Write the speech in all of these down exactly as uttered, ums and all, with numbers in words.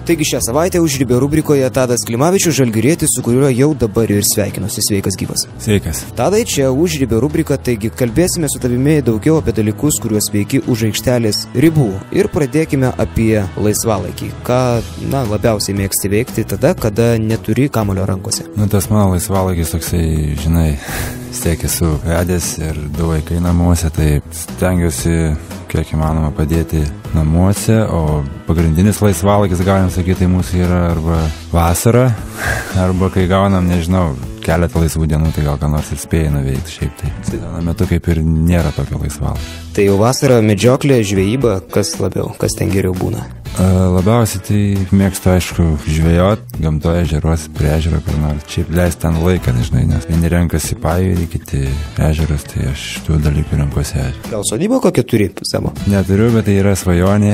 Taigi šią savaitę užribio rubrikoje Tadas Klimavičius, žalgirietis, su kuriuo jau dabar ir sveikinuosi. Sveikas gyvas. Sveikas. Tadai, čia užribio rubrika, taigi kalbėsime su tavimi daugiau apie dalykus, kuriuos veiki už aikštelės ribų. Ir pradėkime apie laisvalaikį. Ką, na, labiausiai mėgsti veikti tada, kada neturi kamuolio rankose? Nu, tas mano laisvalaikis toksai, žinai, vis tiek esu vedęs ir du vaikai namuose, tai stengiuosi kiek įmanoma padėti namuose, o pagrindinis laisvalaikis, galim sakyti, tai mūsų yra arba vasara, arba kai gaunam, nežinau, keletą laisvų dienų, tai gal ką nors ir spėjai nuveikti šiaip. Tai sezono metu kaip ir nėra tokio laisvalaikio. Tai jau vasara medžioklė, žvejyba, kas labiau, kas ten geriau būna? Labiausiai tai mėgstu, aišku, žvejot, gamtoje, ežeruose, prie ežero, kur nors. Šiaip leisti ten laiką, dažnai, nes vieni renkasi pajūrį, kiti ežeras, tai aš tų dalykų renkuosi ežerą. Gal sodybą kokią turi savo? Neturiu, bet tai yra svajonė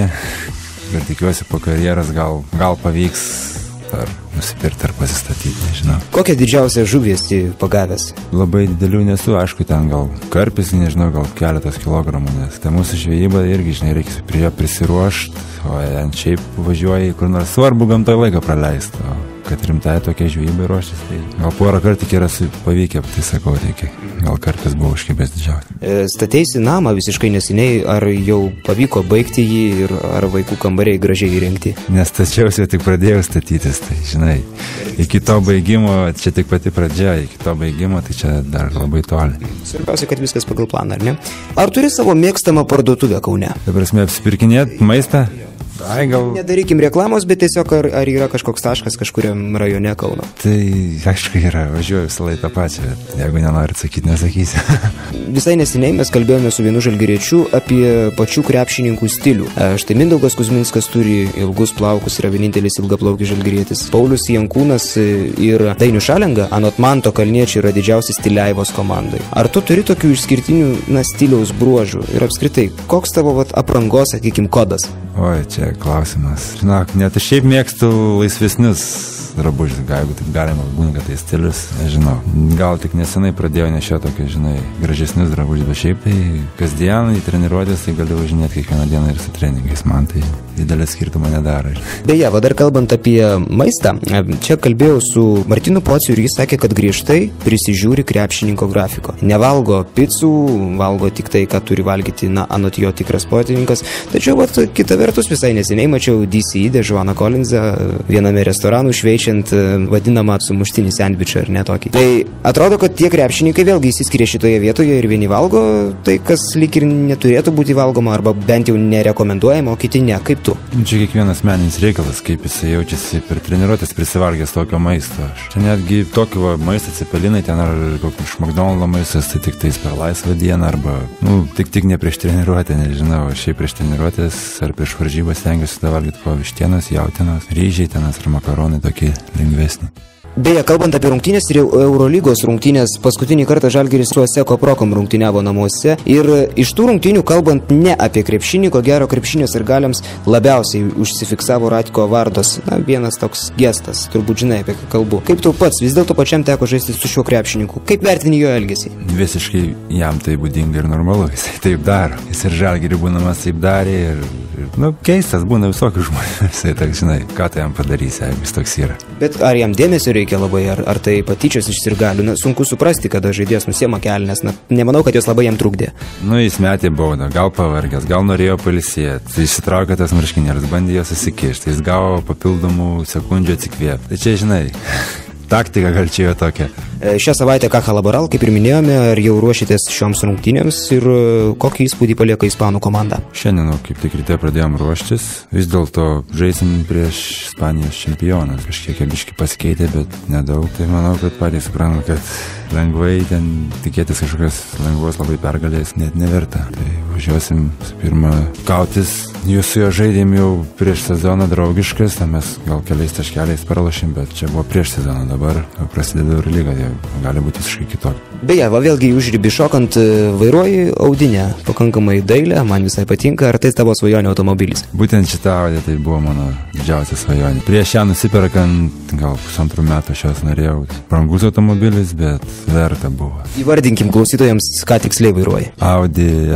ir tikiuosi po karjeros gal, gal pavyks ar nusipirkti ar pasistatyti, nežinau. Kokią didžiausią žuvį esi pagavęs? Labai didelių nesu, aišku, ten gal karpis, nežinau, gal keletas kilogramų, nes ta mūsų žvejyba irgi, žinai, reikia prie jo prisiruošti, o ant šiaip važiuoji kur nors, svarbu gamtoje laiką praleisti, o kad rimtai tokia žvejybai ruoštis, tai gal porą kartų tik yra pavykę, tai sakau, reikia, gal kartais buvo užkibęs didžiausiai. E, statėsi namą visiškai neseniai, ar jau pavyko baigti jį ir ar vaikų kambariai gražiai įrengti? Nestačiausi, jau tik pradėjau statytis, tai žinai, iki to baigimo, čia tik pati pradžia, iki to baigimo, tai čia dar labai toli. Svarbiausia, kad viskas pagal planą, ar ne? Ar turi savo mėgstamą parduotuvę Kaune? Ta prasme, apsipirkinėt maistą? Ai, gal... Nedarykim reklamos, bet tiesiog ar, ar yra kažkoks taškas kažkuriam rajone Kauno? Tai, aišku, yra, važiuoju visą laiką tą pačią, bet jeigu nenorit sakyti, nesakysiu. Visai neseniai mes kalbėjome su vienu žalgiriečiu apie pačių krepšininkų stilių. Štai Mindaugas Kuzminskas turi ilgus plaukus, yra vienintelis ilgaplaukis žalgirietis. Paulius Jankūnas ir Dainius Šalenga, anot Manto Kalniečiai, yra didžiausi stiliaivos komandai. Ar tu turi tokių išskirtinių, na, stiliaus bruožų? Ir apskritai, koks tavo vat, aprangos, sakykim, kodas? Oi, čia klausimas. Žinok, net aš šiaip mėgstu laisvesnius drabužius, jeigu taip galima, būna, kad tai stilius, nežinau. Gal tik nesenai pradėjau nešioti tokia, žinai, gražesnius drabužius, bet šiaip tai kasdien į treniruotės tai galiu važinėti kiekvieną dieną ir su treningais, man tai didelį skirtumą nedaro. Beje, va dar kalbant apie maistą, čia kalbėjau su Martinu Pociu ir jis sakė, kad griežtai prisižiūri krepšininko grafiko. Nevalgo picų, valgo tik tai, ką turi valgyti, na, anot jo tikras sportininkas. Tačiau, va, kita vertus, visai neseniai mačiau D C I, Joaną Collinsą, viename restoranų šveičiant vadinamą sumuštinį sandvičą ar ne tokį. Tai atrodo, kad tie krepšininkai vėlgi įsiskiria šitoje vietoje ir vieni valgo tai, kas lyg ir neturėtų būti valgoma arba bent jau nerekomenduojama, o kiti ne. Kaip tu? Čia kiekvienas meninis reikalas, kaip jisai jaučiasi per treniruotės prisivalgęs tokio maisto. Čia netgi tokio maisto cepelinai ten ar kokį iš McDonald's maistas, tai tik tais per laisvą dieną arba, nu, tik tik ne prieš treniruotę, nežinau, šiaip prieš treniruotės ar prieš varžybas stengiuosi tą valgyti po vištienos, jautienos, ryžiai tenas ar makaronai tokie lengvesnį. Beje, kalbant apie rungtynės ir Eurolygos rungtynės, paskutinį kartą Žalgiris su Aseko Prokom rungtyniavo namuose ir iš tų rungtynių, kalbant ne apie krepšinį, ko gero krepšinio sirgaliams labiausiai užsifiksavo Radko Vardos, na, vienas toks gestas, turbūt žinai apie ką kalbu. Kaip tu pats, vis dėlto pačiam teko žaisti su šiuo krepšininku, kaip vertini jo elgesį? Visiškai jam tai būdinga ir normalu, jisai taip daro, jis ir Žalgirį būdamas taip darė ir, ir, nu, keistas būna visokių žmonių, jisai toks, žinai, ką tai jam padarys, jeigu jis toks yra. Bet ar jam dėmesio reikia? Labai, ar, ar tai patyčios iš sirgalių, na, sunku suprasti, kada žaidėjas nusiema kelnes, na, nemanau, kad jos labai jam trukdė. Nu, jis metė baudą, gal pavargęs, gal norėjo pailsėti, tai išsitraukė tas marškinėlis, bandė jos įsikišti, jis gavo papildomų sekundžių atsikvėpti. Tai čia, žinai, taktika gal čia jo tokia. Šią savaitę Caja Laboral, kaip ir minėjome, ar jau ruošitės šioms rungtynėms ir kokį įspūdį palieka ispanų komanda? Šiandien, kaip tik ryte pradėjom ruoštis, vis dėlto žaisim prieš Ispanijos čempioną. Kažkiek biški pasikeitė, bet nedaug. Tai manau, kad patys supranta, kad lengvai ten tikėtis kažkokios lengvos labai pergalės net neverta. Tai važiuosim pirmą kautis. Jūs su jo žaidėm jau prieš sezoną draugiškas, tai mes gal keliais taškeliais pralošim, bet čia buvo prieš sezoną, dabar prasideda Eurolyga, tai gali būti visiškai kitokia. Beje, va vėlgi užribį šokant, vairuoji Audinę, pakankamai dailę, man visai patinka, ar tai tavo svajonė automobilis? Būtent šitą Audi tai buvo mano didžiausia svajonė. Prieš ją nusiperkant, gal pusantrų metų šios norėjau, brangus automobilis, bet verta buvo. Įvardinkim klausytojams, ką tiksliai vairuoji. Audi S aštuoni.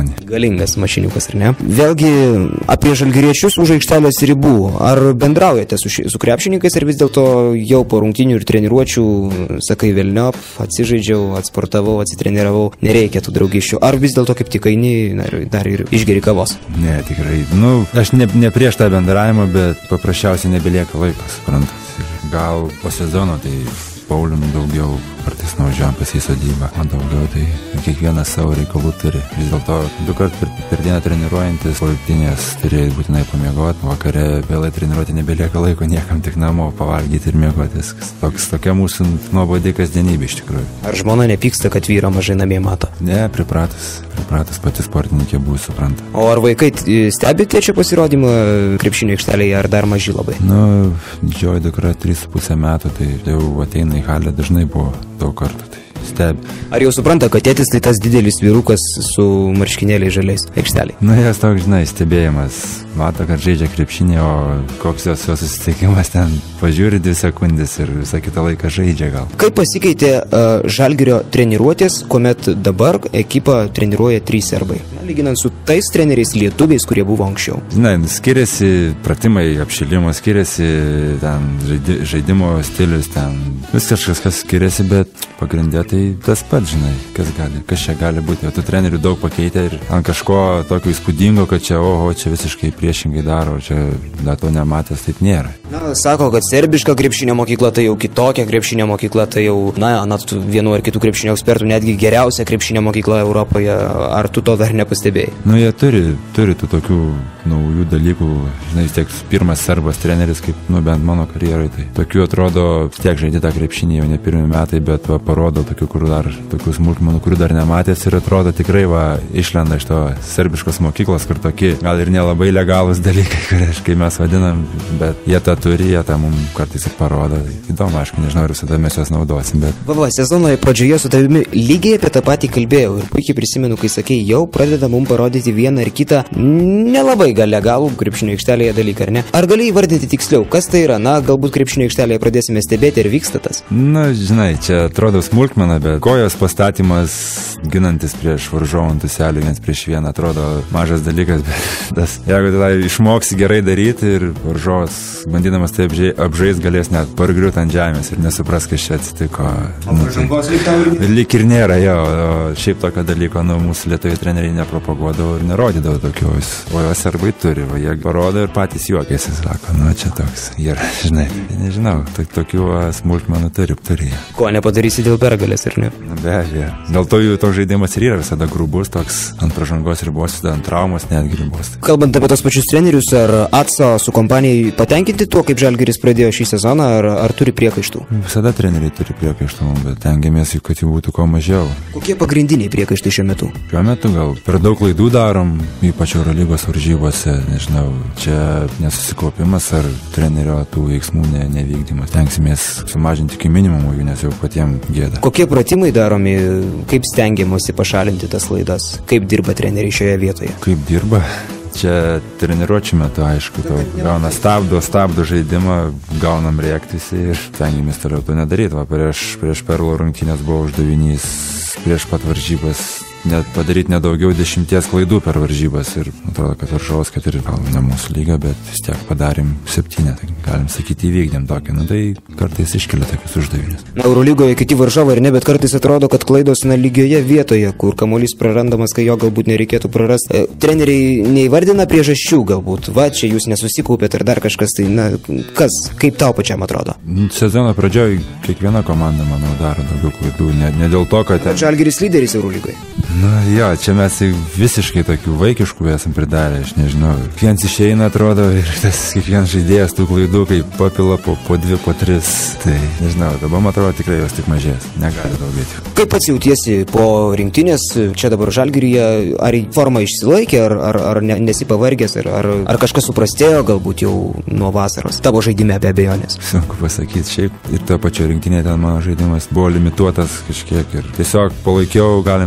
maloni. Galingas mašiniukas, ar ne? Vėlgi, apie žalgiriečius už aikštelės ribų. Ar bendraujate su, ši, su krepšininkais, ar vis dėlto jau po rungtynių ir treniruočių sakai velniop, atsižaidžiau, atsportavau, atsitreniravau, nereikia tų draugiščių? Ar vis dėlto kaip tik eini dar, dar ir išgeri kavos? Ne, tikrai. Nu, aš ne, ne prieš tą bendravimą, bet paprasčiausiai nebelieka laiko, suprantat. Gal po sezono tai Paulium daugiau kartais nuvažiuojam pas į sodybą, o daugiau tai kiekvienas savo reikalų turi. Vis dėlto du kart per, per dieną treniruojantis, po rungtynės turi būtinai pamiegoti, vakare vėlai treniruoti nebelieka laiko niekam, tik namo pavalgyti ir miegotis. Toks, tokia mūsų nuobodi kasdienybė iš tikrųjų. Ar žmona nepyksta, kad vyro mažai namie mato? Ne, pripratus, pripratus pati sportininkė buvo, supranta. O ar vaikai stebi tėčio pasirodymą krepšinio aikštelėje, ar dar maži labai? Nu, didžioji dukra trys su pusė metų, tai jau ateina į halę, dažnai buvo daug kartų, tai stebi. Ar jau supranta, kad tėtis tai tas didelis vyrukas su marškinėliais žaliais aikšteliai? Nu, jas toks, žinai, stebėjimas. Mato, kad žaidžia krepšinį, o koks jos jo susitikimas ten pažiūri dvi sekundės ir visą kitą laiką žaidžia gal. Kaip pasikeitė uh, Žalgirio treniruotės, kuomet dabar ekipą treniruoja trys serbai? Na, lyginant su tais treneriais lietuviais, kurie buvo anksčiau. Žinai, skiriasi pratimai, apšilimo, skiriasi ten žaidi, žaidimo stilius, ten viskas kažkas skiriasi, bet pagrindė tai tas pats, žinai, kas gali, kas čia gali būti. O tų trenerių daug pakeitė ir ant kažko tokio įspūdingo, kad čia, oho, čia visiškai priešingai daro, čia dar to nematęs, taip nėra. Na, sako, kad serbiška krepšinio mokykla tai jau kitokia krepšinio mokykla, tai jau, na, anot vienų ar kitų krepšinio ekspertų, netgi geriausia krepšinio mokykla Europoje. Ar tu to dar nepastebėjai? Nu, jie turi, turi tų tokių naujų dalykų, žinai, vis tiek pirmas serbas treneris, kaip, nu, bent mano karjerai, tai tokių atrodo, tiek žaidė tą krepšinį jau ne pirmi metai, bet va, parodo tokių, kur dar, tokių smulkmenų, kurių dar nematęs ir atrodo tikrai, va, išlenda iš to serbiškos mokyklos, kur tokie, gal ir nelabai legalūs dalykai, kurie, kai mes vadinam, bet jie tą turi, jie tą mums kartais ir parodo. Įdomu, aišku, nežinau, ar visada mes juos naudosim, bet... Va, va, sezono pradžioje su tavimi lygiai apie tą patį kalbėjau ir puikiai prisimenu, kai sakei, jau pradeda mums parodyti vieną ir kitą nelabai gal legalų krepšinio aikštelėje dalyką, ar ne? Ar gali įvardinti tiksliau, kas tai yra? Na, galbūt krepšinio aikštelėje pradėsime stebėti ir vyksta tas? Na, žinai, čia atrodo smulkmena, bet kojos pastatymas ginantis prieš varžovų ant tuselių, viens prieš vieną, atrodo mažas dalykas, bet tas, jeigu tai išmoksi gerai daryti ir varžovas, bandydamas tai apžais, galės net pargriūti ant žemės ir nesupras, kas čia atsitiko. O pažangos lyg tau ir... Lyg ir nėra, jo, o šiaip tokio dalyko, nu, mūsų lietuviai treneriai nepropaguodavo ir nerodydavo tokios, o jos serbai turi, o jie parodo ir patys juokėsi, sako, nu, čia toks, ir, žinai, nežinau, tokių smulkmenų turi, turi. Ko nepadarysi dėl pergalės, ar ne? Na, be abejo. Dėl to jų toks žaidimas ir yra visada grubus, toks ant pažangos ribos, ant traumos netgi ribos. Kalbant apie tos pačius trenerius, ar Atso su kompanijai patenkinti tuo, kaip Žalgiris pradėjo šį sezoną, ar, ar turi priekaištų? Visada treneriai turi priekaištų, bet tengiamės, kad jų būtų kuo mažiau. Kokie pagrindiniai priekaištai šiuo metu? Šiuo metu gal per daug klaidų darom, ypač Eurolygos varžybose, nežinau, čia nesusikaupimas ar trenerio tų veiksmų ne, nevykdymas. Tenksimės sumažinti iki minimumo jų, nes jau patiems gėda. Kokie pratimai daromi, kaip stengiamasi pašalinti tas klaidas, kaip dirba treneriai šioje vietoje? Kaip dirba? Čia treniruočių metu, aišku, to gauna stabdo, stabdo žaidimą, gaunam rėktisi ir stengiamės toliau to nedaryti. Va, prieš, prieš Perlo rungtynės buvo uždavinys prieš pat varžybas net padaryti nedaugiau dešimties klaidų per varžybas ir atrodo, kad varžovas, kad ir gal ne mūsų lyga, bet vis tiek padarėm septynę, tai galim sakyti įvykdėm tokį, nu tai kartais iškelia tokius uždavinius. Na, Eurolygoje kiti varžovai ir ne, bet kartais atrodo, kad klaidos na lygioje vietoje, kur kamuolys prarandamas, kai jo galbūt nereikėtų prarasti. E, treneriai neįvardina priežasčių galbūt, va, čia jūs nesusikaupėt ar dar kažkas, tai na, kas, kaip tau pačiam atrodo? Sezono pradžioj kiekviena komanda, manau, daro daugiau klaidų, ne, ne dėl to, kad... Žalgiris lyderis Eurolygoje. Na jo, čia mes visiškai tokių vaikiškų esam pridarę, aš nežinau. Kiekvienas išeina, atrodo, ir tas kiekvienas žaidėjas tų klaidų, kai papila po, po dvi, po tris. Tai nežinau, dabar man atrodo tikrai jos tik mažės, negali daugėti. Kaip pats jautiesi po rinktinės, čia dabar Žalgiryje, ar forma išsilaikė, ar, ar, ar ne, nesi pavargęs, ar, ar, ar kažkas suprastėjo galbūt jau nuo vasaros, tavo žaidime be abejonės? Sunku pasakyti, šiaip ir to pačio rinktinė ten mano žaidimas buvo limituotas kažkiek ir tiesiog palaikiau, galim sakyti, gerą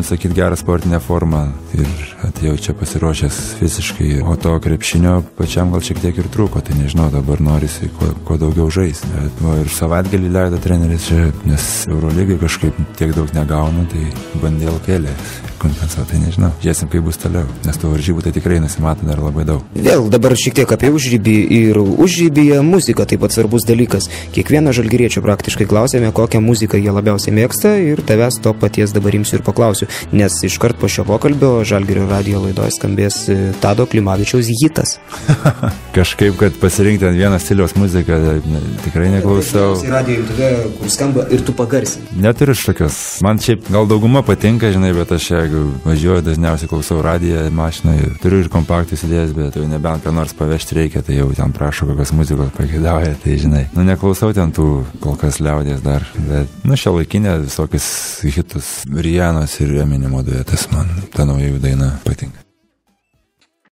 gerą sportinę formą ir atėjau čia pasiruošęs fiziškai, o to krepšinio pačiam gal šiek tiek ir trūko, tai nežinau, dabar norisi kuo, kuo daugiau žaisti. O ir savaitgalį leido treneris čia, nes Eurolygai kažkaip tiek daug negaunu, tai bandė L K L kompensuoti, tai nežinau. Žiūrėsim, kaip bus toliau, nes tų varžybų tai tikrai nusimato dar labai daug. Vėl dabar šiek tiek apie užrybį ir užrybyje muzika taip pat svarbus dalykas. Kiekvieną žalgiriečio praktiškai klausėme, kokią muziką jie labiausiai mėgsta ir tavęs to paties dabar imsiu ir paklausiu, nes iškart po šio pokalbio Žalgirio radijo laidoje skambės Tado Klimavičiaus hitas. Kažkaip, kad pasirinkti ant vieną stiliaus muziką, ne, tikrai neklausau. Radijo imtuvė, kur skamba ir tu pagarsi. Neturiu tokios. Man šiaip gal dauguma patinka, žinai, bet aš jeigu važiuoju, dažniausiai klausau radiją mašiną ir turiu ir kompaktus įdėjęs, bet jau nebent ką nors pavežti reikia, tai jau ten prašo kokios muzikos pageidauja, tai žinai. Nu, neklausau ten tų kol kas liaudies dar, bet, nu, šiuolaikinė visokius hitus Rianos ir Eminemo duetas, man ta nauja jų daina patinka.